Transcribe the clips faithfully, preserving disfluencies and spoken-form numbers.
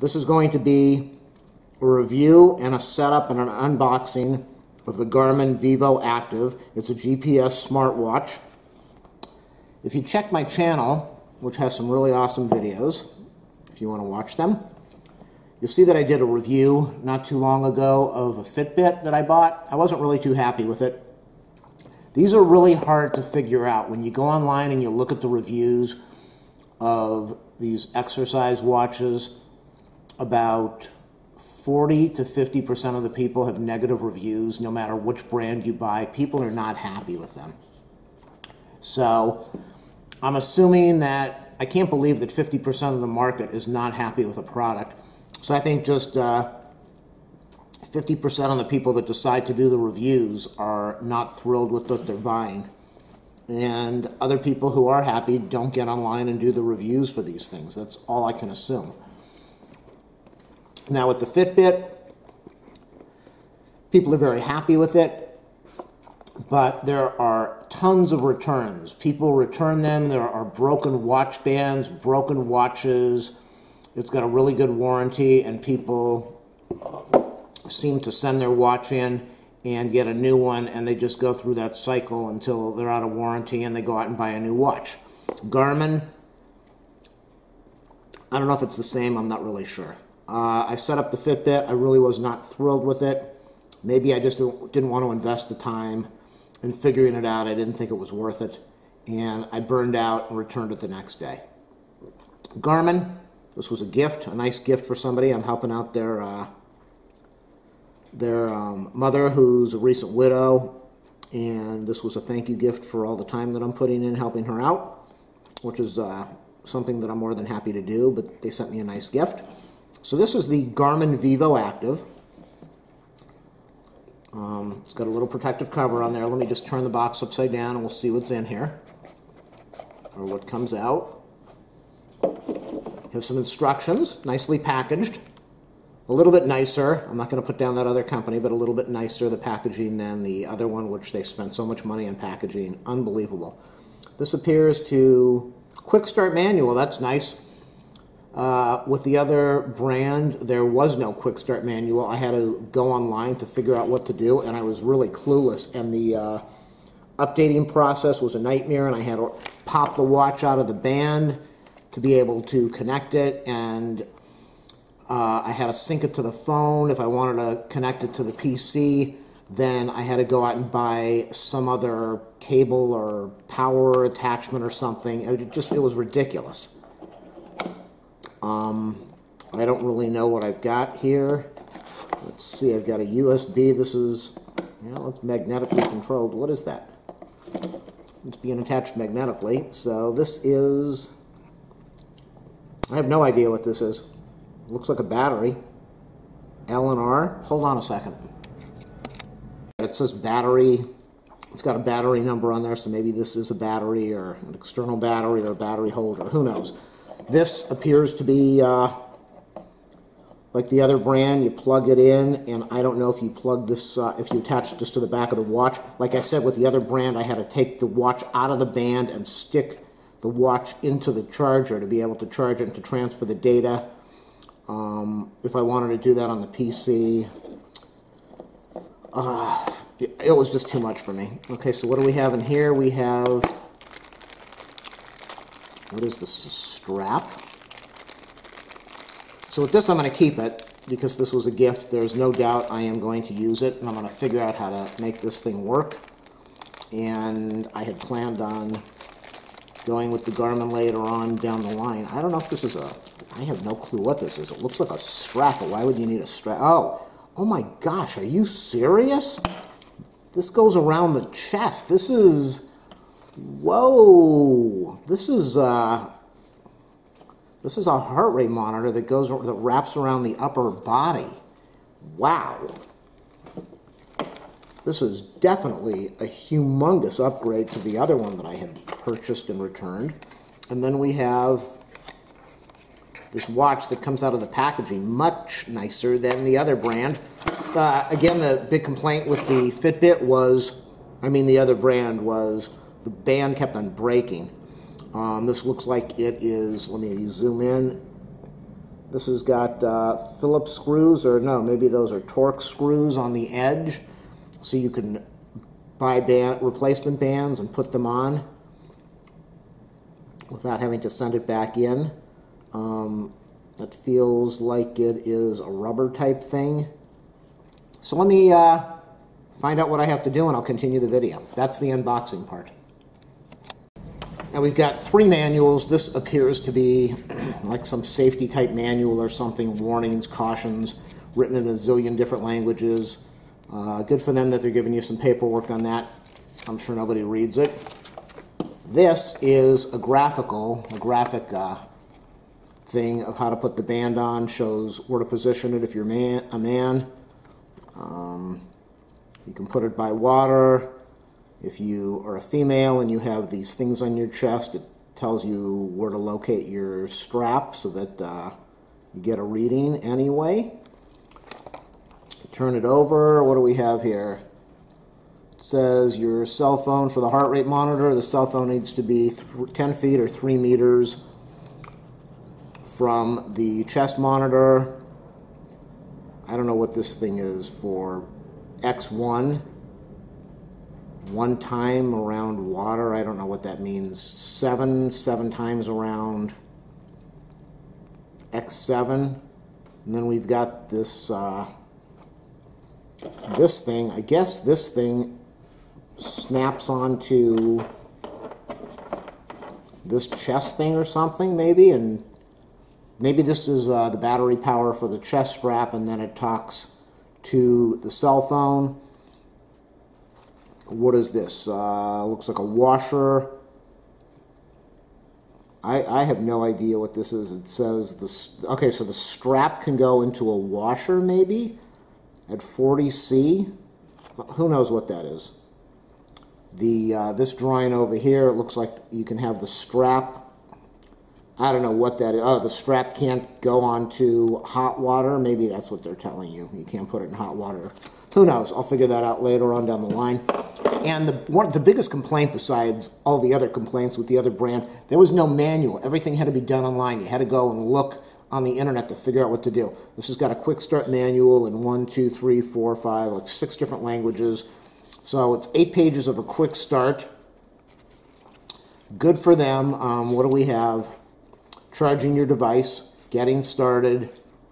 This is going to be a review and a setup and an unboxing of the Garmin VivoActive. It's a G P S smartwatch. If you check my channel, which has some really awesome videos, if you want to watch them, you'll see that I did a review not too long ago of a Fitbit that I bought. I wasn't really too happy with it. These are really hard to figure out. When you go online and you look at the reviews of these exercise watches, about forty to fifty percent of the people have negative reviews no matter which brand you buy. People are not happy with them. So I'm assuming that, I can't believe that fifty percent of the market is not happy with a product. So I think just uh, fifty percent of the people that decide to do the reviews are not thrilled with what they're buying. And other people who are happy don't get online and do the reviews for these things. That's all I can assume. Now with the Fitbit, people are very happy with it, but there are tons of returns. People return them. There are broken watch bands, broken watches. It's got a really good warranty, and people seem to send their watch in and get a new one, and they just go through that cycle until they're out of warranty and they go out and buy a new watch. Garmin, I don't know if it's the same. I'm not really sure. Uh, I set up the Fitbit. I really was not thrilled with it. Maybe I just didn't want to invest the time in figuring it out. I didn't think it was worth it, and I burned out and returned it the next day. Garmin, this was a gift, a nice gift for somebody. I'm helping out their uh, their um, mother, who's a recent widow, and this was a thank you gift for all the time that I'm putting in helping her out, which is uh, something that I'm more than happy to do, but they sent me a nice gift. So this is the Garmin VivoActive. Um, it's got a little protective cover on there. Let me just turn the box upside down and we'll see what's in here, or what comes out. Have some instructions, nicely packaged. A little bit nicer. I'm not going to put down that other company, but a little bit nicer, the packaging, than the other one, which they spent so much money on packaging. Unbelievable. This appears to quick start manual. That's nice. Uh, with the other brand, there was no quick start manual. I had to go online to figure out what to do, and I was really clueless. And the uh, updating process was a nightmare, and I had to pop the watch out of the band to be able to connect it, and uh, I had to sync it to the phone. If I wanted to connect it to the P C, then I had to go out and buy some other cable or power attachment or something. It just, it was ridiculous. Um, I don't really know what I've got here. Let's see, I've got a U S B. This is, well, it's magnetically controlled. What is that? It's being attached magnetically. So this is, I have no idea what this is. It looks like a battery. L and R. Hold on a second. It says battery. It's got a battery number on there, so maybe this is a battery or an external battery or a battery holder. Who knows? This appears to be uh, like the other brand. You plug it in, and I don't know if you plug this, uh, if you attach this to the back of the watch. Like I said, with the other brand, I had to take the watch out of the band and stick the watch into the charger to be able to charge it and to transfer the data. Um, if I wanted to do that on the P C, uh, it was just too much for me. Okay, so what do we have in here? We have, what is this, a strap? So with this, I'm going to keep it because this was a gift. There's no doubt I am going to use it, and I'm going to figure out how to make this thing work. And I had planned on going with the Garmin later on down the line. I don't know if this is a, I have no clue what this is. It looks like a strap, but why would you need a strap? Oh, oh my gosh, are you serious? This goes around the chest. This is, whoa, this is, uh, this is a heart rate monitor that goes, that wraps around the upper body. Wow. This is definitely a humongous upgrade to the other one that I had purchased and returned. And then we have this watch that comes out of the packaging, much nicer than the other brand. Uh, again, the big complaint with the Fitbit was, I mean the other brand was, the band kept on breaking. Um, this looks like it is, let me zoom in. This has got uh, Phillips screws, or no, maybe those are Torx screws on the edge, so you can buy band, replacement bands and put them on without having to send it back in. Um, it feels like it is a rubber type thing. So let me uh, find out what I have to do and I'll continue the video. That's the unboxing part. Now we've got three manuals. This appears to be like some safety type manual or something, warnings, cautions, written in a zillion different languages. Uh, good for them that they're giving you some paperwork on that. I'm sure nobody reads it. This is a graphical, a graphic uh, thing of how to put the band on, shows where to position it if you're man, a man. Um, you can put it by water. If you are a female and you have these things on your chest, it tells you where to locate your strap so that uh, you get a reading anyway. Turn it over. What do we have here? It says your cell phone for the heart rate monitor. The cell phone needs to be ten feet or three meters from the chest monitor. I don't know what this thing is for. X one. One time around water. I don't know what that means. Seven, seven times around X seven. And then we've got this uh, this thing. I guess this thing snaps onto this chest thing or something, maybe, and maybe this is uh, the battery power for the chest strap, and then it talks to the cell phone. What is this? Uh, looks like a washer. I, I have no idea what this is. It says this. Okay, so the strap can go into a washer, maybe, at forty C. Who knows what that is? The uh, this drawing over here, it looks like you can have the strap. I don't know what that is. Oh, the strap can't go onto hot water. Maybe that's what they're telling you. You can't put it in hot water. Who knows? I'll figure that out later on down the line. And the one, the biggest complaint, besides all the other complaints with the other brand, there was no manual. Everything had to be done online. You had to go and look on the internet to figure out what to do. This has got a quick start manual in one, two, three, four, five, like six different languages. So it's eight pages of a quick start. Good for them. Um, what do we have? Charging your device, getting started,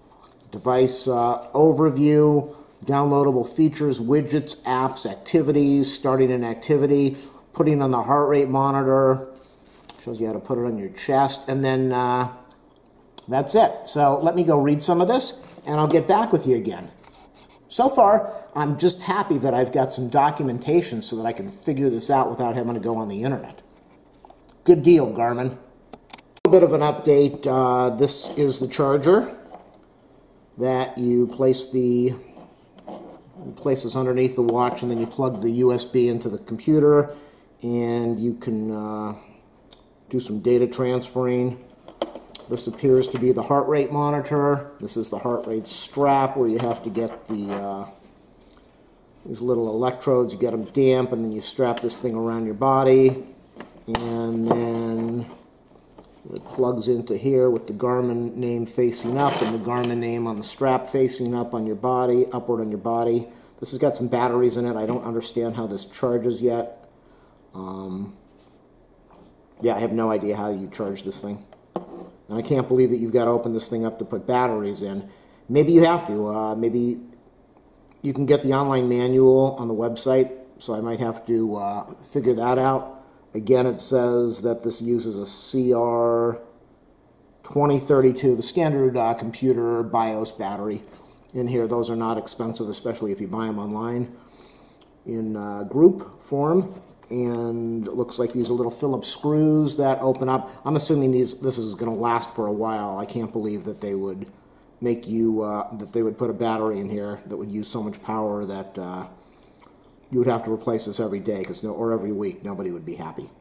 device uh, overview, downloadable features, widgets, apps, activities, starting an activity, putting on the heart rate monitor, shows you how to put it on your chest, and then uh, that's it. So let me go read some of this, and I'll get back with you again. So far, I'm just happy that I've got some documentation so that I can figure this out without having to go on the internet. Good deal, Garmin. A little bit of an update. Uh, this is the charger that you place the place this underneath the watch, and then you plug the U S B into the computer, and you can uh, do some data transferring. This appears to be the heart rate monitor. This is the heart rate strap where you have to get the uh, these little electrodes. You get them damp, and then you strap this thing around your body, and then it plugs into here with the Garmin name facing up and the Garmin name on the strap facing up on your body, upward on your body. This has got some batteries in it. I don't understand how this charges yet. Um, yeah, I have no idea how you charge this thing. And I can't believe that you've got to open this thing up to put batteries in. Maybe you have to. Uh, maybe you can get the online manual on the website, so I might have to uh, figure that out. Again, it says that this uses a C R twenty thirty-two, the standard uh, computer BIOS battery in here. Those are not expensive, especially if you buy them online in uh, group form. And it looks like these are little Phillips screws that open up. I'm assuming these this is going to last for a while. I can't believe that they would make you, uh, that they would put a battery in here that would use so much power that uh, you would have to replace this every day, because no, or every week. Nobody would be happy.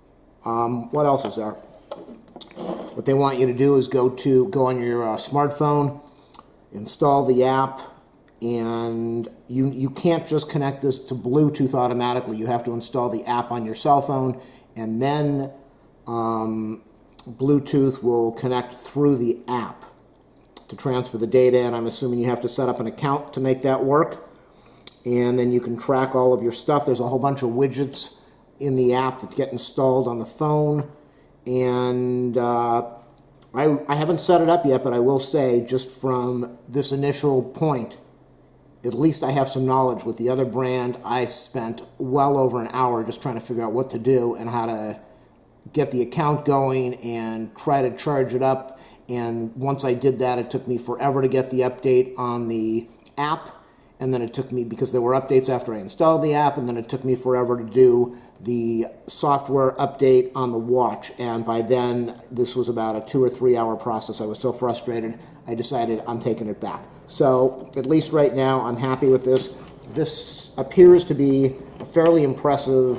Um, what else is there? What they want you to do is go to go on your uh, smartphone, install the app, and you you can't just connect this to Bluetooth automatically. You have to install the app on your cell phone, and then um, Bluetooth will connect through the app. to transfer the data, and I'm assuming you have to set up an account to make that work. And then you can track all of your stuff. There's a whole bunch of widgets in the app that get installed on the phone. And uh, I, I haven't set it up yet, but I will say, just from this initial point, at least I have some knowledge. With the other brand, I spent well over an hour just trying to figure out what to do and how to get the account going and try to charge it up. And once I did that, it took me forever to get the update on the app. And then it took me, because there were updates after I installed the app, and then it took me forever to do the software update on the watch. And by then, this was about a two or three hour process. I was so frustrated, I decided I'm taking it back. So at least right now, I'm happy with this. This appears to be a fairly impressive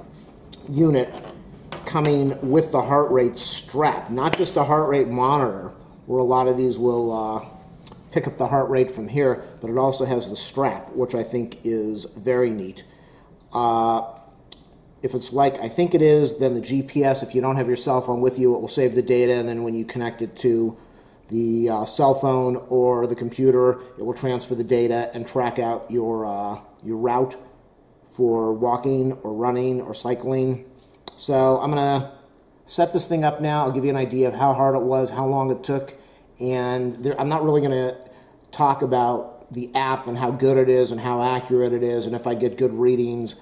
unit coming with the heart rate strap, not just a heart rate monitor, where a lot of these will uh, pick up the heart rate from here, but it also has the strap, which I think is very neat. Uh, if it's like I think it is, then the G P S, if you don't have your cell phone with you, it will save the data, and then when you connect it to the uh, cell phone or the computer, it will transfer the data and track out your, uh, your route for walking or running or cycling. So I'm going to set this thing up now. I'll give you an idea of how hard it was, how long it took, and there, I'm not really going to talk about the app and how good it is and how accurate it is and if I get good readings.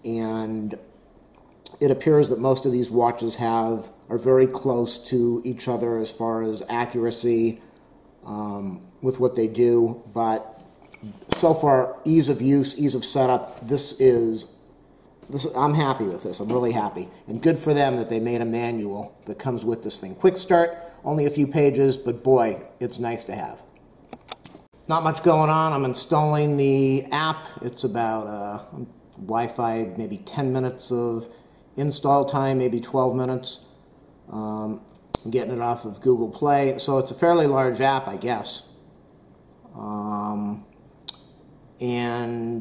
And it appears that most of these watches have are very close to each other as far as accuracy um, with what they do. But so far, ease of use, ease of setup, this is, this is, I'm happy with this. I'm really happy. And good for them that they made a manual that comes with this thing. Quick start, only a few pages, but boy, it's nice to have. Not much going on. I'm installing the app. It's about uh, Wi-Fi, maybe ten minutes of install time, maybe twelve minutes. Um, I'm getting it off of Google Play. So it's a fairly large app, I guess. Um, and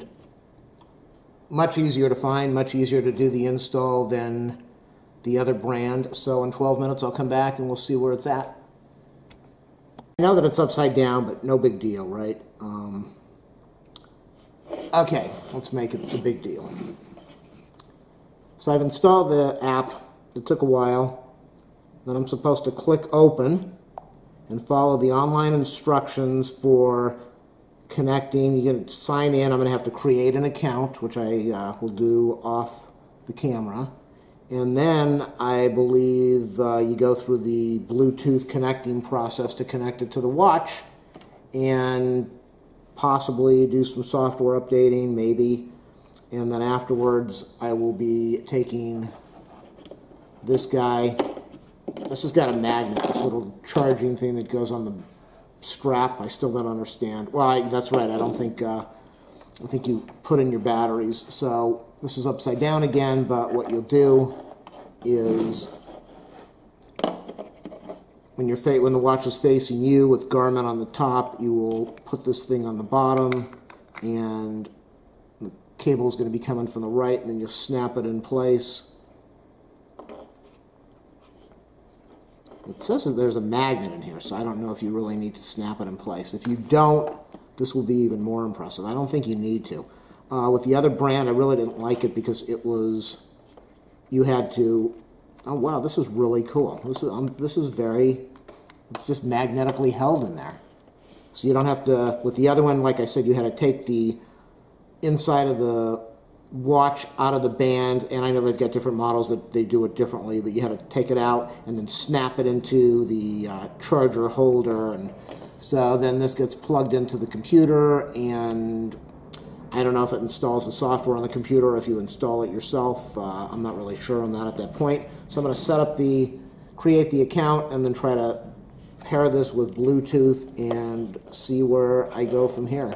much easier to find, much easier to do the install than the other brand. So in twelve minutes, I'll come back and we'll see where it's at. I know that it's upside down, but no big deal, right? Um, okay, let's make it a big deal. So I've installed the app. It took a while. Then I'm supposed to click open and follow the online instructions for connecting. You get to sign in. I'm going to have to create an account, which I uh, will do off the camera. And then I believe uh, you go through the Bluetooth connecting process to connect it to the watch and possibly do some software updating, maybe. And then afterwards, I will be taking this guy. This has got a magnet, this little charging thing that goes on the strap. I still don't understand. Well, I, that's right. I don't think uh, I think you put in your batteries. So this is upside down again, but what you'll do is when you're fa when the watch is facing you with Garmin on the top, you will put this thing on the bottom, and the cable is going to be coming from the right, and then you'll snap it in place. It says that there's a magnet in here, so I don't know if you really need to snap it in place. If you don't, this will be even more impressive. I don't think you need to. Uh, with the other brand, I really didn't like it because it was, you had to, oh wow, this is really cool. This is, um, this is very, it's just magnetically held in there. So you don't have to, with the other one, like I said, you had to take the inside of the watch out of the band, and I know they've got different models that they do it differently, but you had to take it out and then snap it into the uh, charger holder, and so then this gets plugged into the computer, and I don't know if it installs the software on the computer or if you install it yourself. Uh, I'm not really sure on that at that point. So I'm going to set up the, create the account, and then try to pair this with Bluetooth and see where I go from here.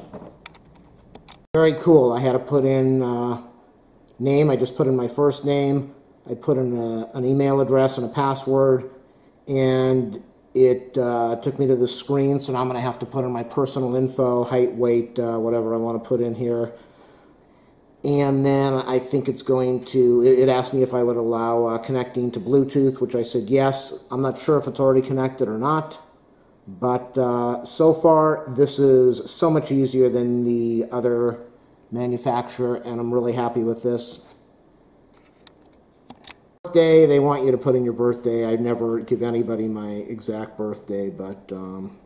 Very cool. I had to put in uh, name. I just put in my first name. I put in a, an email address and a password, and it uh, took me to the screen. So now I'm going to have to put in my personal info, height, weight, uh, whatever I want to put in here. And then I think it's going to, it, it asked me if I would allow uh, connecting to Bluetooth, which I said yes. I'm not sure if it's already connected or not. But uh, so far, this is so much easier than the other manufacturer, and I'm really happy with this. Birthday, they want you to put in your birthday. I never give anybody my exact birthday, but um,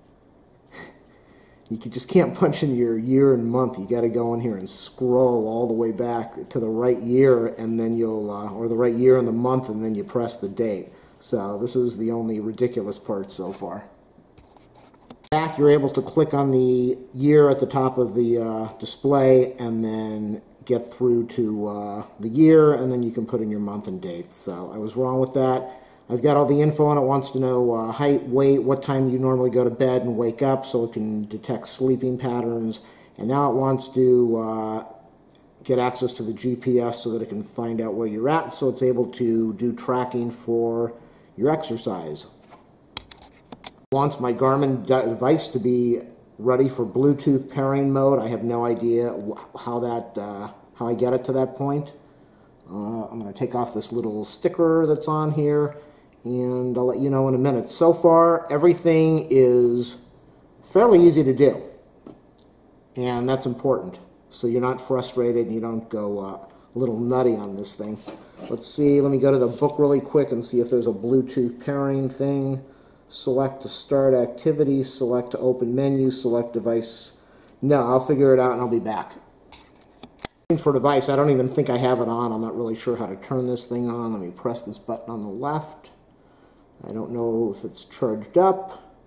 you just can't punch in your year and month. You got to go in here and scroll all the way back to the right year, and then you'll, uh, or the right year and the month, and then you press the date. So this is the only ridiculous part so far. Back, you're able to click on the year at the top of the uh, display, and then get through to uh, the year, and then you can put in your month and date. So I was wrong with that. I've got all the info, and it wants to know uh, height, weight, what time you normally go to bed and wake up, so it can detect sleeping patterns. And now it wants to uh, get access to the G P S so that it can find out where you're at, so it's able to do tracking for your exercise. It wants my Garmin device to be ready for Bluetooth pairing mode. I have no idea how that uh, how I get it to that point. Uh, I'm going to take off this little sticker that's on here, and I'll let you know in a minute. So far, everything is fairly easy to do, and that's important. So you're not frustrated and you don't go uh, a little nutty on this thing. Let's see, let me go to the book really quick and see if there's a Bluetooth pairing thing. Select to start activity, select to open menu, select device. No, I'll figure it out and I'll be back. For device, I don't even think I have it on. I'm not really sure how to turn this thing on. Let me press this button on the left. I don't know if it's charged up.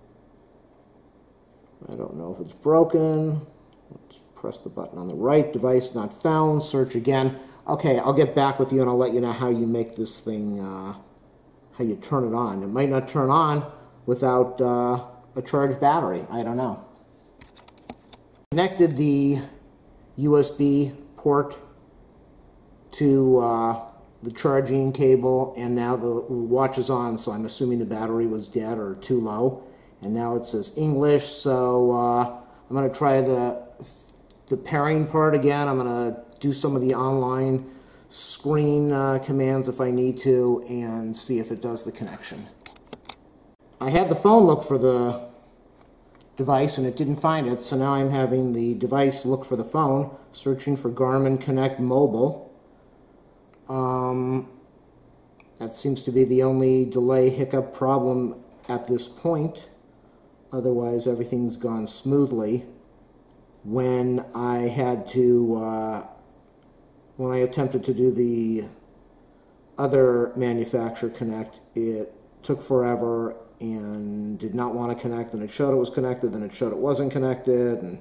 I don't know if it's broken. Let's press the button on the right. Device not found. Search again. Okay, I'll get back with you and I'll let you know how you make this thing, uh, how you turn it on. It might not turn on without uh, a charged battery. I don't know. Connected the U S B port to uh, the charging cable, and now the watch is on, so I'm assuming the battery was dead or too low. And now it says English, so uh, I'm going to try the, the pairing part again. I'm going to do some of the online screen uh, commands if I need to, and see if it does the connection. I had the phone look for the device and it didn't find it, so now I'm having the device look for the phone, searching for Garmin Connect Mobile. Um, that seems to be the only delay hiccup problem at this point. Otherwise, everything's gone smoothly. When I had to, uh, when I attempted to do the other manufacturer Connect, it took forever and did not want to connect, and it showed it was connected, then it showed it wasn't connected, and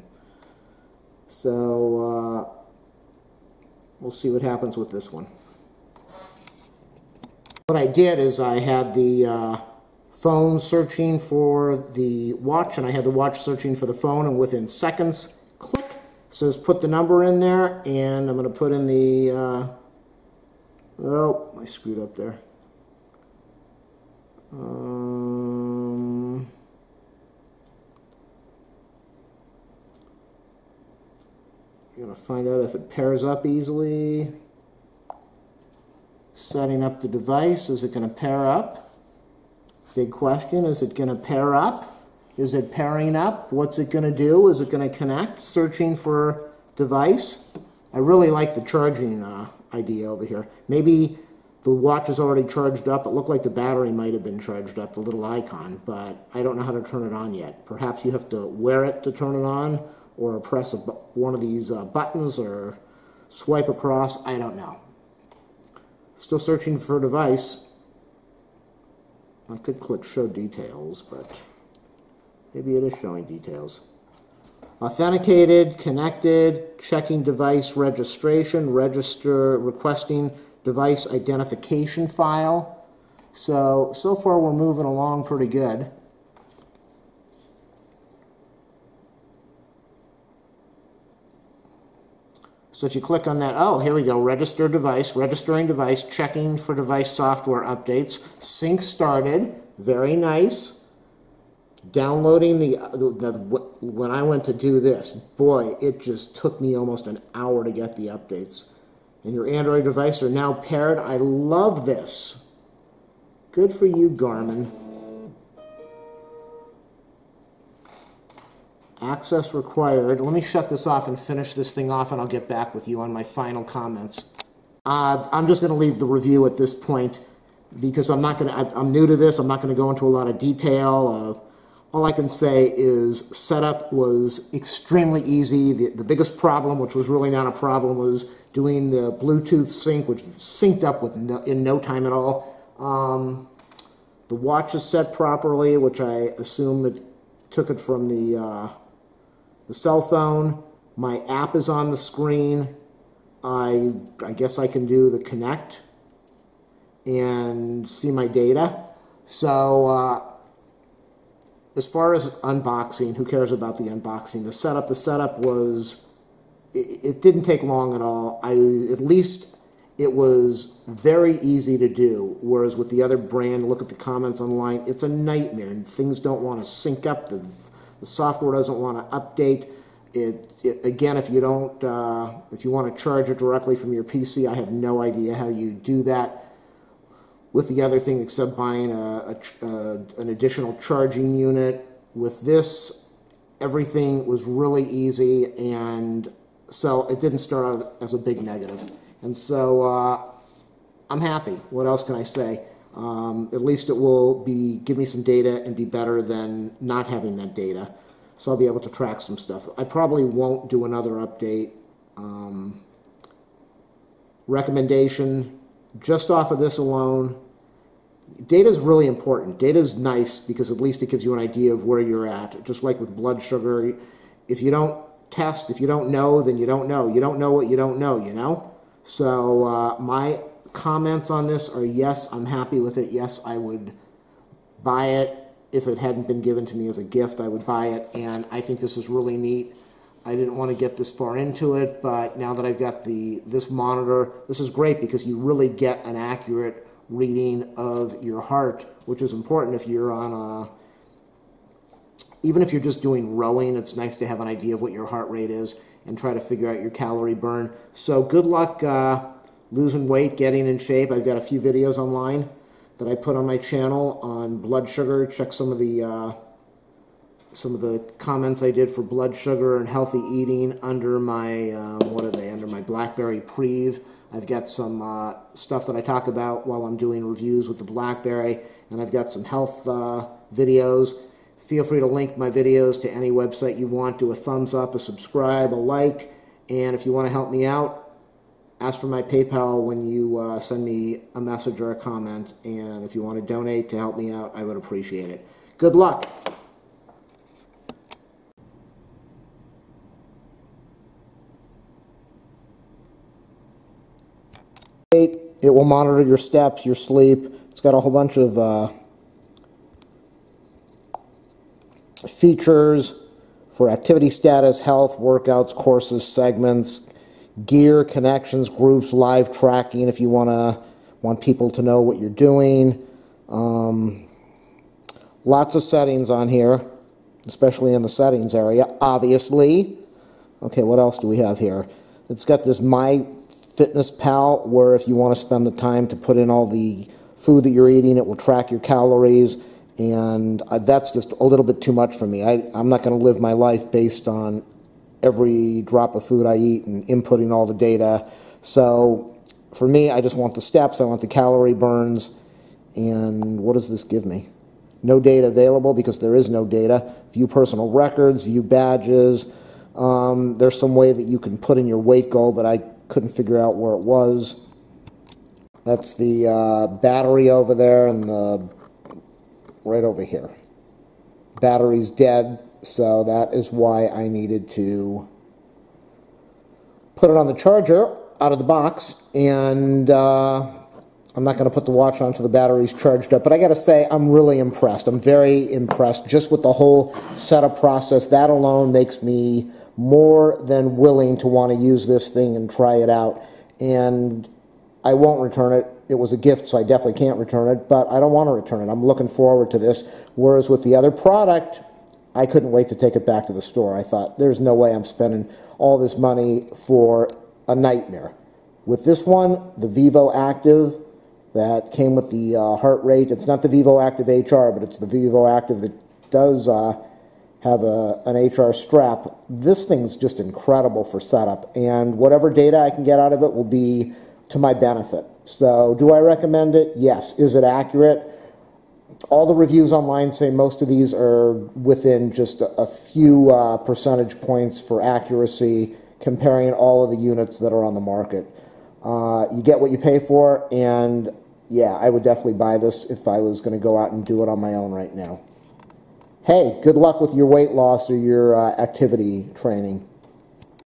so uh, we'll see what happens with this one. What I did is I had the uh, phone searching for the watch, and I had the watch searching for the phone, and within seconds, click, says put the number in there, and I'm going to put in the, uh, oh, I screwed up there. Um, you're going to find out if it pairs up easily. Setting up the device, is it going to pair up? Big question, is it going to pair up? Is it pairing up? What's it going to do? Is it going to connect? Searching for device. I really like the charging uh, idea over here. Maybe the watch is already charged up. It looked like the battery might have been charged up, the little icon, but I don't know how to turn it on yet. Perhaps you have to wear it to turn it on, or press a, one of these uh, buttons, or swipe across. I don't know. Still searching for device. I could click show details, but maybe it is showing details. Authenticated, connected, checking device registration, register, requesting device identification file. So, so far we're moving along pretty good. So if you click on that, oh, here we go, register device, registering device, checking for device software updates, sync started, very nice. Downloading the, the, the, when I went to do this, boy, it just took me almost an hour to get the updates. And your Android device are now paired. I love this. Good for you, Garmin. Access required. Let me shut this off and finish this thing off, and I'll get back with you on my final comments. Uh, I'm just going to leave the review at this point because I'm not going to, I'm new to this. I'm not going to go into a lot of detail. Uh, all I can say is setup was extremely easy. The, the biggest problem, which was really not a problem, was doing the Bluetooth sync, which synced up with no, in no time at all. Um, the watch is set properly, which I assume it took it from the uh, the cell phone. My app is on the screen. I, I guess I can do the connect and see my data. So uh, as far as unboxing, who cares about the unboxing? The setup, the setup was, it, it didn't take long at all. I, at least it was very easy to do, whereas with the other brand, look at the comments online, it's a nightmare, and things don't want to sync up. The, the software doesn't want to update. It, it, again, if you don't, uh, if you want to charge it directly from your P C, I have no idea how you do that with the other thing except buying a, a, a, an additional charging unit. With this, everything was really easy, and so it didn't start out as a big negative. And so uh, I'm happy. What else can I say? Um, at least it will be give me some data and be better than not having that data. So I'll be able to track some stuff. I probably won't do another update. Um, recommendation, just off of this alone, data is really important. Data is nice because at least it gives you an idea of where you're at. Just like with blood sugar, if you don't test, if you don't know, then you don't know. You don't know what you don't know, you know? So uh, my comments on this are yes, I'm happy with it. Yes, I would buy it. If it hadn't been given to me as a gift, I would buy it, and I think this is really neat. I didn't want to get this far into it, but now that I've got the this monitor, this is great because you really get an accurate reading of your heart, which is important if you're on a, even if you're just doing rowing, it's nice to have an idea of what your heart rate is and try to figure out your calorie burn. So good luck uh, losing weight, getting in shape. I've got a few videos online that I put on my channel on blood sugar. Check some of the uh, some of the comments I did for blood sugar and healthy eating under my um, what are they? Under my BlackBerry Preve. I've got some uh, stuff that I talk about while I'm doing reviews with the BlackBerry, and I've got some health uh, videos. Feel free to link my videos to any website you want. Do a thumbs up, a subscribe, a like, and if you want to help me out, ask for my PayPal when you uh, send me a message or a comment, and if you want to donate to help me out, I would appreciate it. Good luck. It will monitor your steps, your sleep. It's got a whole bunch of uh, features for activity status, health, workouts, courses, segments, gear, connections, groups, live tracking if you want to want people to know what you're doing. Um, lots of settings on here, especially in the settings area, obviously. Okay, what else do we have here? It's got this My Fitness Pal, where if you want to spend the time to put in all the food that you're eating, it will track your calories, and uh, that's just a little bit too much for me. I, I'm not going to live my life based on every drop of food I eat and inputting all the data. So for me, I just want the steps, I want the calorie burns, and what does this give me? No data available because there is no data. View personal records, view badges. Um, there's some way that you can put in your weight goal, but I couldn't figure out where it was. That's the uh, battery over there and the right over here. Battery's dead. So that is why I needed to put it on the charger out of the box, and uh, I'm not going to put the watch on until the battery's charged up. But I got to say, I'm really impressed. I'm very impressed just with the whole setup process. That alone makes me more than willing to want to use this thing and try it out. And I won't return it. It was a gift, so I definitely can't return it, but I don't want to return it. I'm looking forward to this. Whereas with the other product, I couldn't wait to take it back to the store. I thought, there's no way I'm spending all this money for a nightmare. With this one, the VivoActive, that came with the uh, heart rate. It's not the VivoActive H R, but it's the VivoActive that does uh, have a, an H R strap. This thing's just incredible for setup, and whatever data I can get out of it will be to my benefit. So do I recommend it? Yes. Is it accurate? All the reviews online say most of these are within just a, a few uh, percentage points for accuracy, comparing all of the units that are on the market. Uh, you get what you pay for, and yeah, I would definitely buy this if I was going to go out and do it on my own right now. Hey, good luck with your weight loss or your uh, activity training.